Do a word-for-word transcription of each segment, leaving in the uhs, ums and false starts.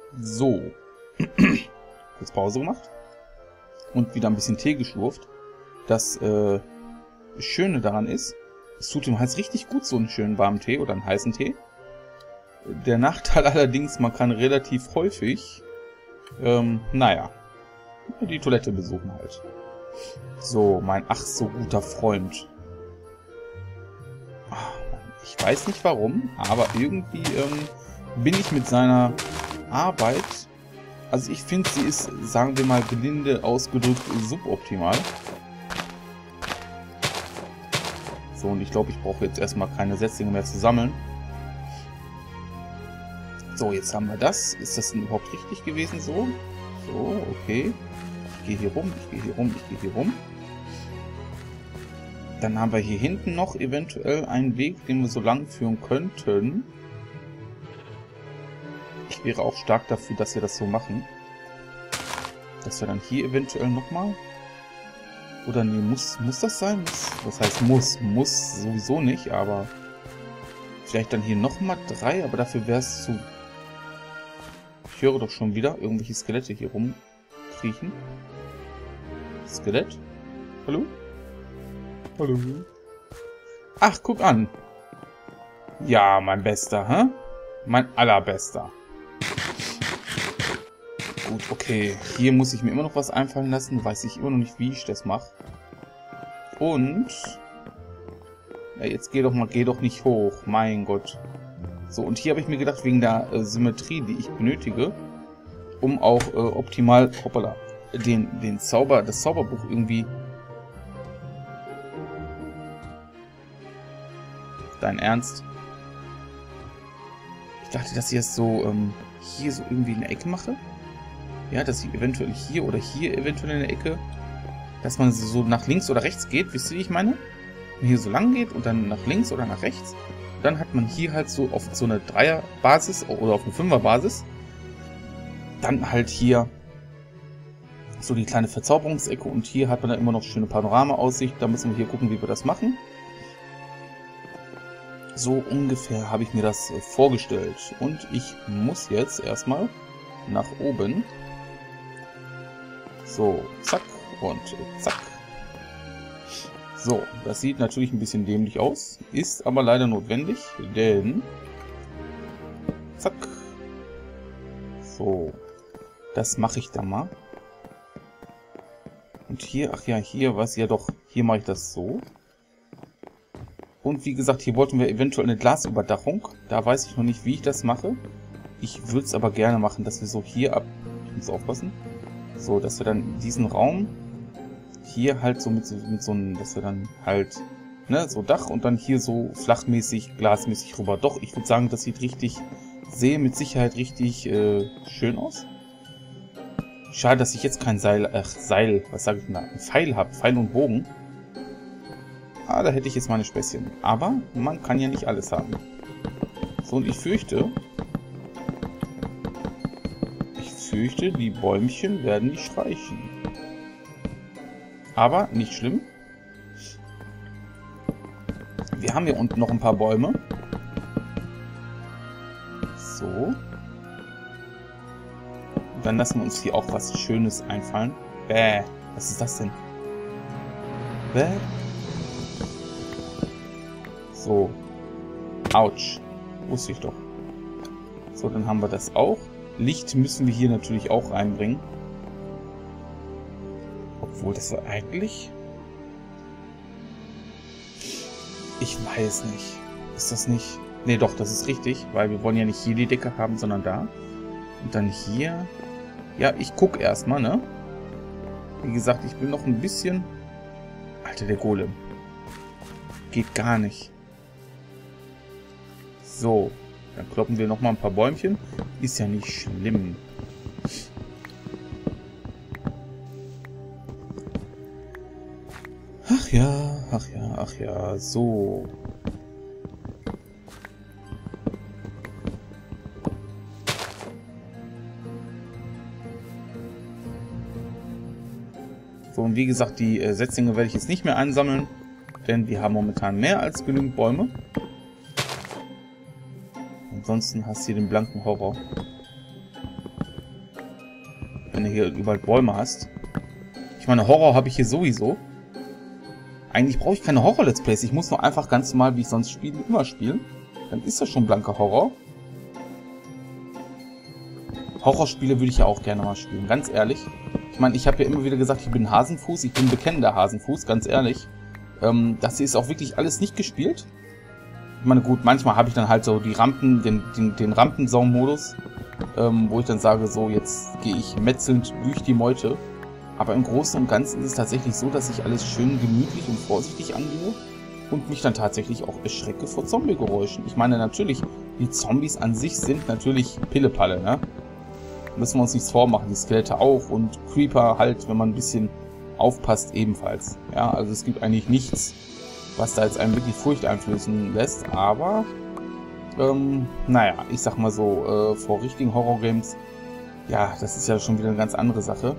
So. Kurz Pause gemacht. Und wieder ein bisschen Tee geschlurft. Das äh, Schöne daran ist, es tut dem Hals richtig gut, so einen schönen warmen Tee oder einen heißen Tee. Der Nachteil allerdings, man kann relativ häufig, ähm, naja, die Toilette besuchen halt. So, mein ach so guter Freund. Ich weiß nicht warum, aber irgendwie ähm, bin ich mit seiner Arbeit, also ich finde, sie ist, sagen wir mal, gelinde ausgedrückt, suboptimal. So, und ich glaube, ich brauche jetzt erstmal keine Setzlinge mehr zu sammeln. So, jetzt haben wir das. Ist das denn überhaupt richtig gewesen so? So, okay. Ich gehe hier rum, ich gehe hier rum, ich gehe hier rum. Dann haben wir hier hinten noch eventuell einen Weg, den wir so lang führen könnten. Ich wäre auch stark dafür, dass wir das so machen. Dass wir dann hier eventuell nochmal... Oder nee, muss, muss das sein? Muss, was heißt muss? Muss sowieso nicht, aber... Vielleicht dann hier nochmal drei, aber dafür wäre es zu... Ich höre doch schon wieder irgendwelche Skelette hier rumkriechen. Skelett? Hallo? Hallo? Ach, guck an. Ja, mein Bester, hä? Mein allerbester. Gut, okay. Hier muss ich mir immer noch was einfallen lassen. Weiß ich immer noch nicht, wie ich das mache. Und... Ja, jetzt geh doch mal, geh doch nicht hoch. Mein Gott. So, und hier habe ich mir gedacht, wegen der äh, Symmetrie, die ich benötige, um auch äh, optimal, hoppala, den, den Zauber, das Zauberbuch irgendwie... Dein Ernst? Ich dachte, dass ich das so, ähm, hier so irgendwie in der Ecke mache. Ja, dass ich eventuell hier oder hier eventuell in der Ecke, dass man so nach links oder rechts geht, wisst ihr, wie ich meine? Wenn hier so lang geht und dann nach links oder nach rechts, dann hat man hier halt so auf so eine Dreier-Basis oder auf eine Fünfer-Basis, dann halt hier so die kleine Verzauberungsecke und hier hat man dann immer noch schöne Panorama-Aussicht. Da müssen wir hier gucken, wie wir das machen. So ungefähr habe ich mir das äh, vorgestellt. Und ich muss jetzt erstmal nach oben. So, zack und äh, zack. So, das sieht natürlich ein bisschen dämlich aus, ist aber leider notwendig, denn... Zack. So, das mache ich dann mal. Und hier, ach ja, hier war es ja doch, hier mache ich das so. Und wie gesagt, hier wollten wir eventuell eine Glasüberdachung. Da weiß ich noch nicht, wie ich das mache. Ich würde es aber gerne machen, dass wir so hier ab... Ich muss aufpassen. So, dass wir dann diesen Raum hier halt so mit so, mit so einem... Dass wir dann halt... Ne, so Dach und dann hier so flachmäßig, glasmäßig rüber. Doch, ich würde sagen, das sieht richtig... Sehe mit Sicherheit richtig äh, schön aus. Schade, dass ich jetzt kein Seil... Ach, Seil... Was sage ich denn da? Ein Pfeil habe. Pfeil und Bogen. Ah, da hätte ich jetzt meine Späßchen. Aber man kann ja nicht alles haben. So, und ich fürchte... Ich fürchte, die Bäumchen werden nicht streichen. Aber nicht schlimm. Wir haben hier unten noch ein paar Bäume. So. Und dann lassen wir uns hier auch was Schönes einfallen. Bäh. Was ist das denn? Bäh. So. Autsch. Wusste ich doch. So, dann haben wir das auch. Licht müssen wir hier natürlich auch reinbringen. Obwohl, das war eigentlich... Ich weiß nicht. Ist das nicht... Ne, doch, das ist richtig. Weil wir wollen ja nicht hier die Decke haben, sondern da. Und dann hier... Ja, ich gucke erstmal, ne? Wie gesagt, ich bin noch ein bisschen... Alter, der Golem. Geht gar nicht. So, dann kloppen wir noch mal ein paar Bäumchen. Ist ja nicht schlimm. Ach ja, ach ja, ach ja, so. So, und wie gesagt, die äh, Setzlinge werde ich jetzt nicht mehr einsammeln, denn wir haben momentan mehr als genügend Bäume. Ansonsten hast du hier den blanken Horror. wenn du hier überall Bäume hast. Ich meine, Horror habe ich hier sowieso. Eigentlich brauche ich keine Horror-Let's Plays. Ich muss nur einfach ganz normal, wie ich sonst spiele, immer spielen. Dann ist das schon blanker Horror. Horrorspiele würde ich ja auch gerne mal spielen, ganz ehrlich. Ich meine, ich habe ja immer wieder gesagt, ich bin Hasenfuß. Ich bin bekennender Hasenfuß, ganz ehrlich. Ähm, das hier ist auch wirklich alles nicht gespielt. Ich meine, gut, manchmal habe ich dann halt so die Rampen, den, den, den Rampensau-Modus, ähm, wo ich dann sage, so, jetzt gehe ich metzelnd durch die Meute. Aber im Großen und Ganzen ist es tatsächlich so, dass ich alles schön gemütlich und vorsichtig angehe und mich dann tatsächlich auch erschrecke vor Zombie-Geräuschen. Ich meine, natürlich, die Zombies an sich sind natürlich Pillepalle, ne? Müssen wir uns nichts vormachen, die Skelette auch und Creeper halt, wenn man ein bisschen aufpasst, ebenfalls. Ja, also es gibt eigentlich nichts, was da jetzt einem wirklich Furcht einflößen lässt, aber ähm, naja, ich sag mal so, äh, vor richtigen Horror-Games, ja, das ist ja schon wieder eine ganz andere Sache.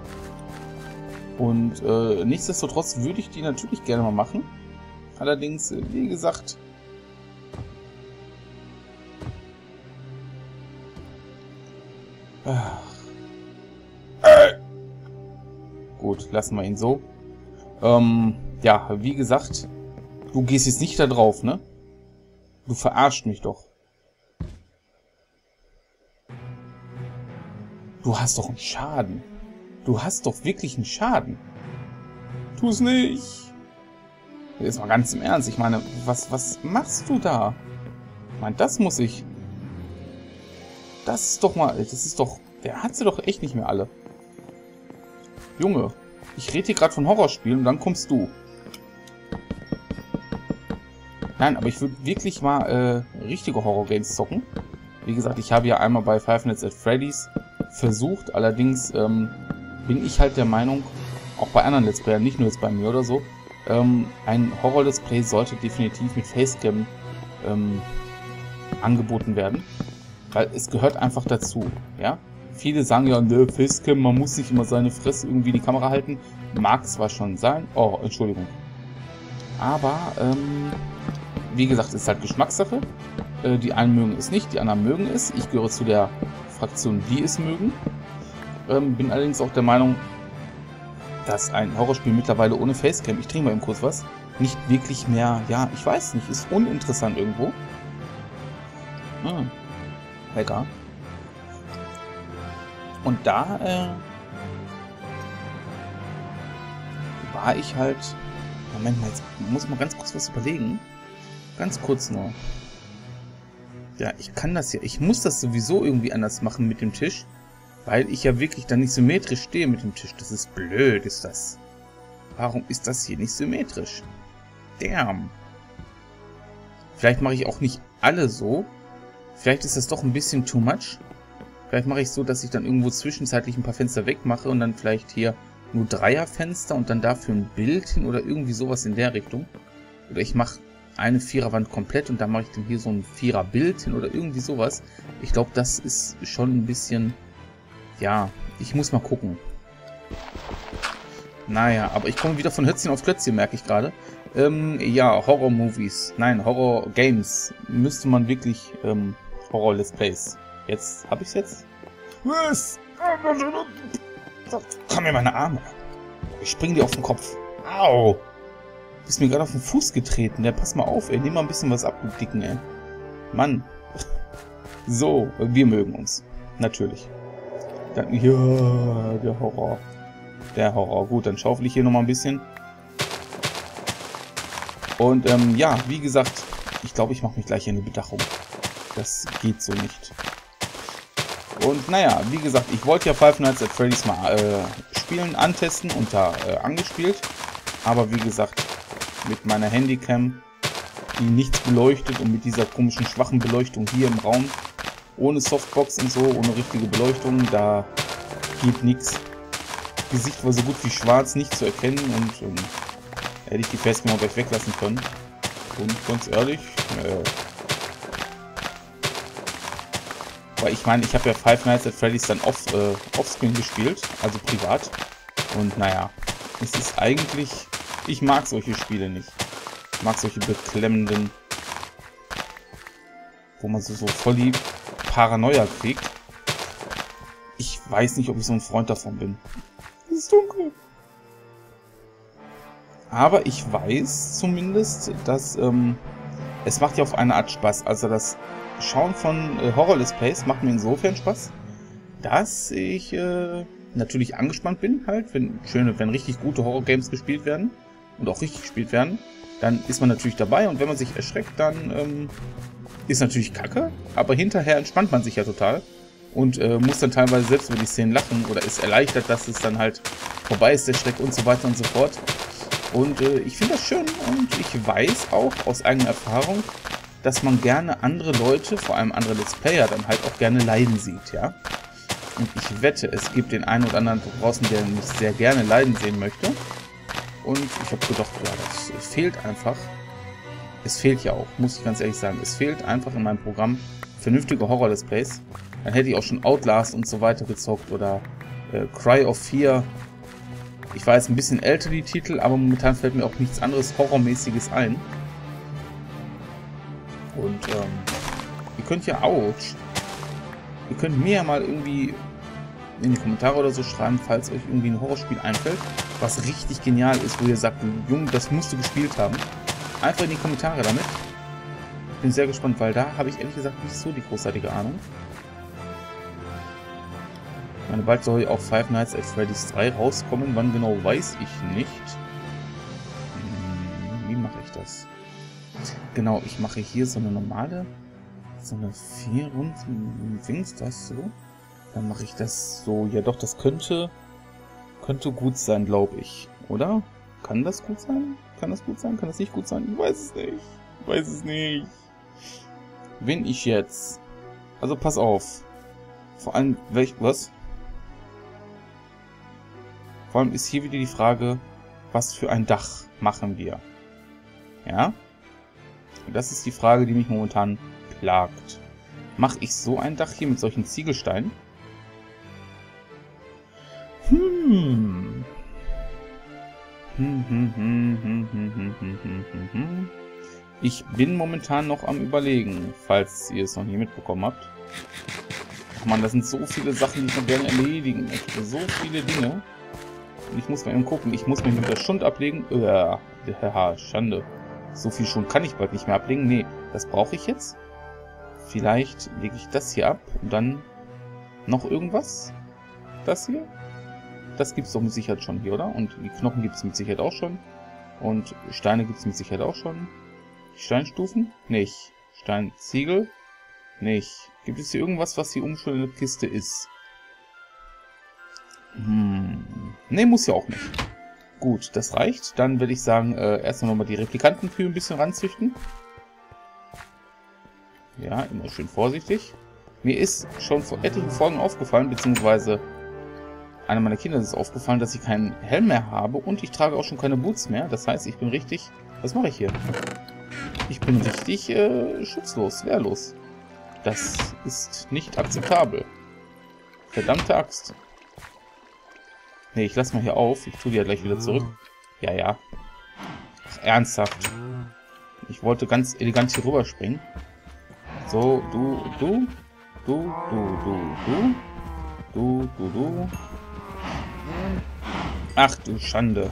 Und äh, nichtsdestotrotz würde ich die natürlich gerne mal machen. Allerdings, äh, wie gesagt, ach. Äh. Gut, lassen wir ihn so. Ähm, ja, wie gesagt, du gehst jetzt nicht da drauf, ne? Du verarscht mich doch. Du hast doch einen Schaden. Du hast doch wirklich einen Schaden. Tu es nicht. Jetzt mal ganz im Ernst. Ich meine, was, was machst du da? Ich meine, das muss ich... Das ist doch mal... Das ist doch... Der hat sie doch echt nicht mehr alle. Junge, ich rede hier gerade von Horrorspielen und dann kommst du. Nein, aber ich würde wirklich mal äh, richtige Horror-Games zocken. Wie gesagt, ich habe ja einmal bei Five Nights at Freddy's versucht. Allerdings ähm, bin ich halt der Meinung, auch bei anderen Let's Playern, nicht nur jetzt bei mir oder so, ähm, ein Horror-Let's Play sollte definitiv mit Facecam ähm, angeboten werden. Weil es gehört einfach dazu, ja. Viele sagen ja, ne, Facecam, man muss nicht immer seine Fresse irgendwie in die Kamera halten. Mag zwar schon sein. Oh, Entschuldigung. Aber, ähm, wie gesagt, ist halt Geschmackssache. Äh, die einen mögen es nicht, die anderen mögen es. Ich gehöre zu der Fraktion, die es mögen. Ähm, bin allerdings auch der Meinung, dass ein Horrorspiel mittlerweile ohne Facecam, ich trinke mal eben kurz was, nicht wirklich mehr, ja, ich weiß nicht, ist uninteressant irgendwo. Hm. Lecker. Und da äh, war ich halt... Moment mal, jetzt muss ich mal ganz kurz was überlegen. Ganz kurz nur. Ja, ich kann das ja... Ich muss das sowieso irgendwie anders machen mit dem Tisch. Weil ich ja wirklich dann nicht symmetrisch stehe mit dem Tisch. Das ist blöd, ist das. Warum ist das hier nicht symmetrisch? Damn. Vielleicht mache ich auch nicht alle so. Vielleicht ist das doch ein bisschen too much. Vielleicht mache ich so, dass ich dann irgendwo zwischenzeitlich ein paar Fenster wegmache und dann vielleicht hier nur Dreierfenster und dann dafür ein Bild hin oder irgendwie sowas in der Richtung. Oder ich mache eine Viererwand komplett und dann mache ich dann hier so ein Viererbild hin oder irgendwie sowas. Ich glaube, das ist schon ein bisschen... Ja, ich muss mal gucken. Naja, aber ich komme wieder von Hötzchen auf Klötzchen, merke ich gerade. Ähm, ja, Horror-Movies. Nein, Horror-Games. Müsste man wirklich... Ähm, Horror-Let's Plays. Jetzt, habe ich es jetzt? Was? Komm mir meine Arme. Ich spring dir auf den Kopf. Au. Du bist mir gerade auf den Fuß getreten. Ja, pass mal auf, ey. Nimm mal ein bisschen was ab, du Dicken, ey. Mann. So, wir mögen uns. Natürlich. Dann, ja, der Horror. Der Horror. Gut, dann schaufel ich hier nochmal ein bisschen. Und, ähm, ja, wie gesagt, ich glaube, ich mache mich gleich in die Bedachung. Das geht so nicht. Und naja, wie gesagt, ich wollte ja Five Nights at Freddy's mal äh, spielen, antesten und da äh, angespielt. Aber wie gesagt, mit meiner Handycam, die nichts beleuchtet und mit dieser komischen schwachen Beleuchtung hier im Raum, ohne Softbox und so, ohne richtige Beleuchtung, da geht nichts. Gesicht war so gut wie schwarz, nicht zu erkennen und ähm, hätte ich die Facecam auch gleich weglassen können. Und ganz ehrlich, äh, weil ich meine, ich habe ja Five Nights at Freddy's dann off, äh, offscreen gespielt, also privat. Und naja, es ist eigentlich... Ich mag solche Spiele nicht. Ich mag solche beklemmenden... Wo man so, so voll die Paranoia kriegt. Ich weiß nicht, ob ich so ein Freund davon bin. Es ist dunkel. Aber ich weiß zumindest, dass ähm, es macht ja auf eine Art Spaß. Also das Schauen von äh, Horror-Let's Plays macht mir insofern Spaß, dass ich äh, natürlich angespannt bin, halt, wenn schöne, wenn richtig gute Horror-Games gespielt werden und auch richtig gespielt werden, dann ist man natürlich dabei und wenn man sich erschreckt, dann ähm, ist natürlich kacke, aber hinterher entspannt man sich ja total und äh, muss dann teilweise selbst über die Szenen lachen oder ist erleichtert, dass es dann halt vorbei ist, der Schreck und so weiter und so fort. Und äh, ich finde das schön und ich weiß auch aus eigener Erfahrung, dass man gerne andere Leute, vor allem andere Let's Player, dann halt auch gerne leiden sieht, ja. Und ich wette, es gibt den einen oder anderen draußen, der mich sehr gerne leiden sehen möchte. Und ich habe gedacht, ja, das fehlt einfach. Es fehlt ja auch, muss ich ganz ehrlich sagen. Es fehlt einfach in meinem Programm vernünftige Horror-Let's Plays. Dann hätte ich auch schon Outlast und so weiter gezockt oder äh, Cry of Fear. Ich weiß, ein bisschen älter die Titel, aber momentan fällt mir auch nichts anderes Horrormäßiges ein. Und ähm, ihr könnt ja, ouch, ihr könnt mir ja mal irgendwie in die Kommentare oder so schreiben, falls euch irgendwie ein Horrorspiel einfällt, was richtig genial ist, wo ihr sagt, Junge, das musst du gespielt haben. Einfach in die Kommentare damit. Ich bin sehr gespannt, weil da habe ich ehrlich gesagt nicht so die großartige Ahnung. Ich meine, bald soll auch Five Nights at Freddy's drei rauskommen. Wann genau, weiß ich nicht. Hm, wie mache ich das? Genau, ich mache hier so eine normale, so eine vier Runden Dings, das so. Dann mache ich das so. Ja doch, das könnte, könnte gut sein, glaube ich. Oder? Kann das gut sein? Kann das gut sein? Kann das nicht gut sein? Ich weiß es nicht. Ich weiß es nicht. Wenn ich jetzt... Also pass auf. Vor allem, welch... Was? Vor allem ist hier wieder die Frage, was für ein Dach machen wir? Ja? Und das ist die Frage, die mich momentan plagt. Mache ich so ein Dach hier mit solchen Ziegelsteinen? Hm. Hm, hm, hm, hm, hm, hm, hm, hm, hm, hm. Ich bin momentan noch am Überlegen, falls ihr es noch nie mitbekommen habt. Ach man, das sind so viele Sachen, die ich noch gerne erledigen möchte. So viele Dinge. Und ich muss mal eben gucken. Ich muss mich mit der Schund ablegen. Ja, haha, Schande. So viel Schund kann ich bald nicht mehr ablegen. Nee, das brauche ich jetzt. Vielleicht lege ich das hier ab und dann noch irgendwas. Das hier. Das gibt es doch mit Sicherheit schon hier, oder? Und die Knochen gibt es mit Sicherheit auch schon. Und Steine gibt es mit Sicherheit auch schon. Steinstufen? Nicht. Steinziegel? Nicht. Gibt es hier irgendwas, was die umschulende Kiste ist? Hm. Ne, muss ja auch nicht. Gut, das reicht. Dann würde ich sagen, äh, erst noch mal die Replikantenkühe ein bisschen ranzüchten. Ja, immer schön vorsichtig. Mir ist schon vor etlichen Folgen aufgefallen, beziehungsweise einer meiner Kinder ist aufgefallen, dass ich keinen Helm mehr habe und ich trage auch schon keine Boots mehr. Das heißt, ich bin richtig... Was mache ich hier? Ich bin richtig äh, schutzlos, wehrlos. Das ist nicht akzeptabel. Verdammte Axt. Ne, ich lasse mal hier auf. Ich tue die ja gleich wieder zurück. Ja, ja. Ach, ernsthaft. Ich wollte ganz elegant hier rüber springen. So, du, du, du, du, du, du, du, du, du. Ach du Schande.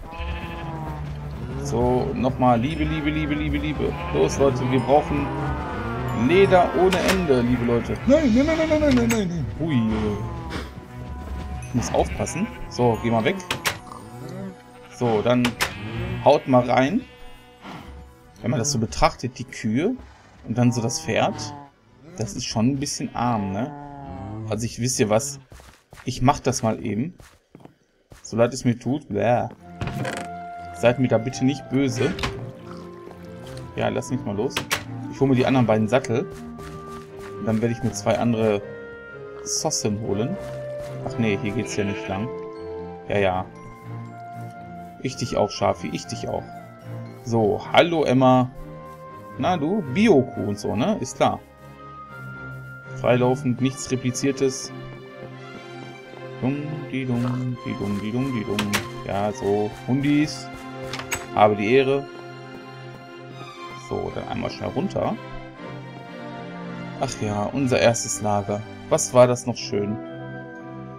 So, nochmal. Liebe, Liebe, Liebe, Liebe, Liebe. Los, Leute, wir brauchen Leder ohne Ende, liebe Leute. Nein, nein, nein, nein, nein, nein, nein, nein. Hui. Ich muss aufpassen. So, geh mal weg. So, dann haut mal rein. Wenn man das so betrachtet, die Kühe und dann so das Pferd, das ist schon ein bisschen arm, ne? Also ich wisst ihr was, ich mach das mal eben. So leid es mir tut. Bäh. Seid mir da bitte nicht böse. Ja, lass mich mal los. Ich hole mir die anderen beiden Sattel. Und dann werde ich mir zwei andere Sossen holen. Ach nee, hier geht's ja nicht lang. Ja, ja. Ich dich auch, Schafi. Ich dich auch. So, hallo Emma. Na du, Bio-Kuh und so, ne? Ist klar. Freilaufend, nichts Repliziertes. Dumm, die dumm, die dumm, die dumm, die dumm. Ja, so, Hundis. Habe die Ehre. So, dann einmal schnell runter. Ach ja, unser erstes Lager. Was war das noch schön?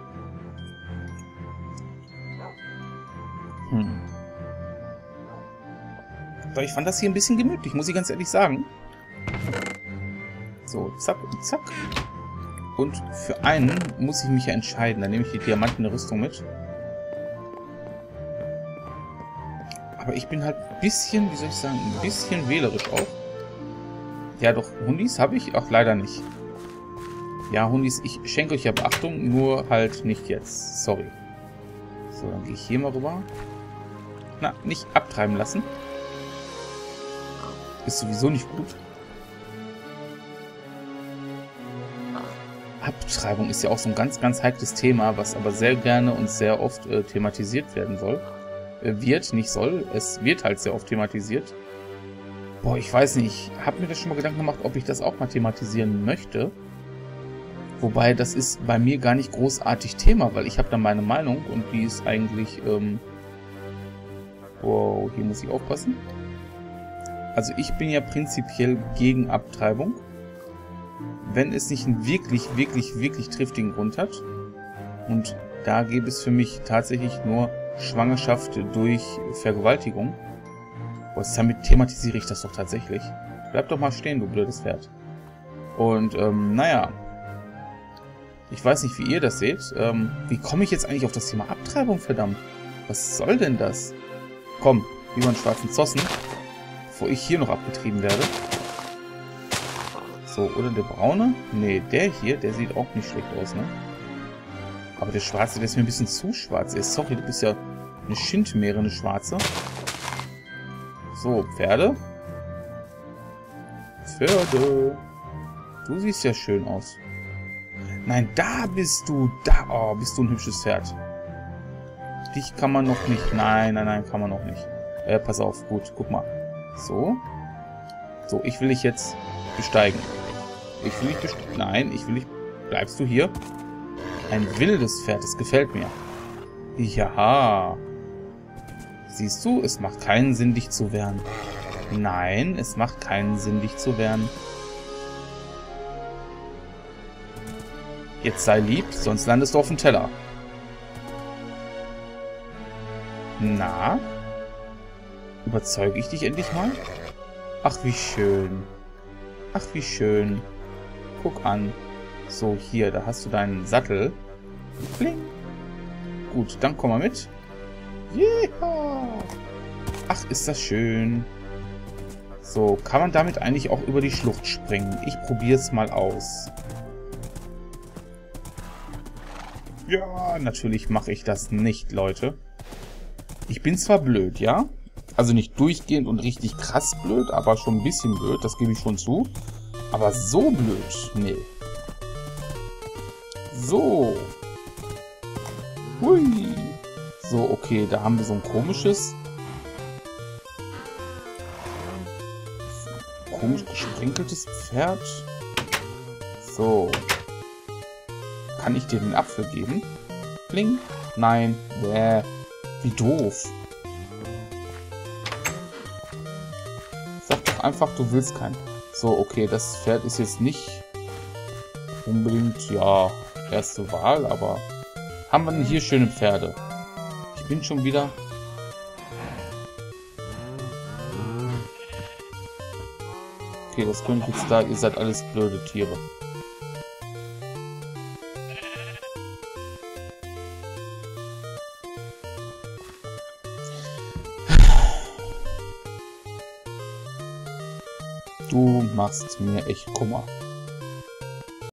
Aber ich fand das hier ein bisschen gemütlich, muss ich ganz ehrlich sagen. So, zack und zack. Und für einen muss ich mich ja entscheiden. Dann nehme ich die diamantene Rüstung mit. Aber ich bin halt ein bisschen, wie soll ich sagen, ein bisschen wählerisch auch. Ja doch, Hundis habe ich? Ach, leider nicht. Ja, Hundis, ich schenke euch ja Beachtung, nur halt nicht jetzt. Sorry. So, dann gehe ich hier mal rüber. Na, nicht abtreiben lassen. Ist sowieso nicht gut. Abtreibung ist ja auch so ein ganz, ganz heikles Thema, was aber sehr gerne und sehr oft äh, thematisiert werden soll. Äh, wird, nicht soll. Es wird halt sehr oft thematisiert. Boah, ich weiß nicht. Ich habe mir das schon mal Gedanken gemacht, ob ich das auch mal thematisieren möchte. Wobei, das ist bei mir gar nicht großartig Thema, weil ich habe da meine Meinung und die ist eigentlich... Ähm wow, hier muss ich aufpassen. Also ich bin ja prinzipiell gegen Abtreibung. Wenn es nicht einen wirklich, wirklich, wirklich triftigen Grund hat. Und da gäbe es für mich tatsächlich nur Schwangerschaft durch Vergewaltigung. Boah, damit thematisiere ich das doch tatsächlich. Bleib doch mal stehen, du blödes Pferd. Und, ähm, naja. Ich weiß nicht, wie ihr das seht. Ähm, wie komme ich jetzt eigentlich auf das Thema Abtreibung, verdammt? Was soll denn das? Komm, lieber einen schwarzen Zossen, bevor ich hier noch abgetrieben werde. So, oder der braune? Nee, der hier, der sieht auch nicht schlecht aus, ne? Aber der schwarze, der ist mir ein bisschen zu schwarz. Ey, sorry, du bist ja eine Schindmeere, eine schwarze. So, Pferde. Pferde. Du siehst ja schön aus. Nein, da bist du. Da, oh, bist du ein hübsches Pferd. Dich kann man noch nicht. Nein, nein, nein, kann man noch nicht. Äh, pass auf. Gut, guck mal. So. So, ich will dich jetzt besteigen. Ich will dich besteigen. Nein, ich will dich... Bleibst du hier? Ein wildes Pferd, das gefällt mir. Ja. Siehst du, es macht keinen Sinn, dich zu wehren. Nein, es macht keinen Sinn, dich zu wehren. Jetzt sei lieb, sonst landest du auf dem Teller. Na? Überzeuge ich dich endlich mal? Ach, wie schön. Ach, wie schön. Guck an. So, hier, da hast du deinen Sattel. Bling. Gut, dann komm mal mit. Yeah. Ach, ist das schön. So, kann man damit eigentlich auch über die Schlucht springen? Ich probiere es mal aus. Ja, natürlich mache ich das nicht, Leute. Ich bin zwar blöd, ja? Also nicht durchgehend und richtig krass blöd, aber schon ein bisschen blöd, das gebe ich schon zu. Aber so blöd, nee. So. Hui. So, okay, da haben wir so ein komisches... komisch gesprenkeltes Pferd. So. Kann ich dir den Apfel geben? Bling? Nein. Bäh. Wie doof. Sag doch einfach, du willst keinen. So, okay, das Pferd ist jetzt nicht unbedingt, ja, erste Wahl, aber haben wir denn hier schöne Pferde? Ich bin schon wieder... Okay, das könnt jetzt da, ihr seid alles blöde Tiere. Du machst mir echt Kummer.